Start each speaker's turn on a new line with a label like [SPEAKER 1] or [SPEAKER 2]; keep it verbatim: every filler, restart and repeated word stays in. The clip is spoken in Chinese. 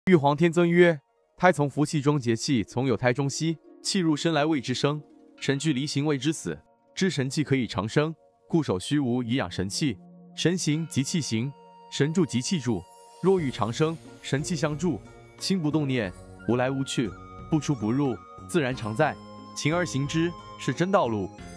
[SPEAKER 1] 玉皇天尊曰：胎从服气中节气，从有胎中息，气入身来谓之生，神俱离形谓之死。知神气可以长生，故守虚无以养神气。神行即气行，神助即气助。若欲长生，神气相助，心不动念，无来无去，不出不入，自然常在。勤而行之，是真道路。